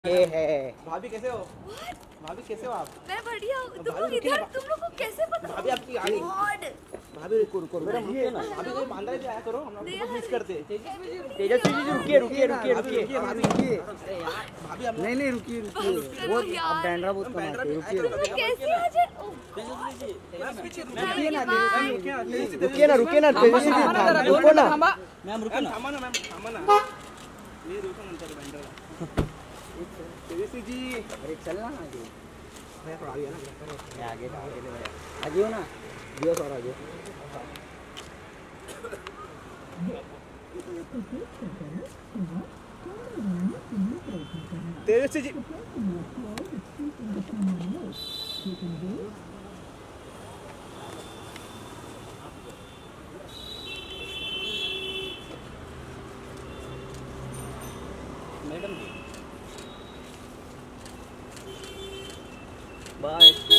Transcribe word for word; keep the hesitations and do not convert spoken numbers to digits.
ये है। भाभी कैसे हो? भाभी कैसे हो आप? मैं बढ़िया हूँ। तुम लोग इधर, तुम लोग को कैसे पता? भाभी आपकी आ गई। भाभी रुको रुको रुको रुकिए ना। भाभी कोई बांद्रा भी आया करो, हम लोग बहुत मिस करते हैं। तेजस्वी जी रुकिए रुकिए रुकिए रुकिए भाभी रुकिए। भाभी हम नहीं नहीं रुकिए रुकिए। वो अब बैंड्रा बहुत कम आते, रुकिए तुम लोग कैसे आ जाए? रुकिए ना रुकिए ना रुकिए ना तेजस्वी जी रुको ना। मैम रुको ना, थांबा ना मैम, थांबा ना। ये रुको नंतर बैंड्रा तेजस्वी जी। अरे चलना आगे। मैं थोड़ा आगे ना, आगे आगे आगे हो ना, दियो सर आगे। Tejasvi ji madam ji bye.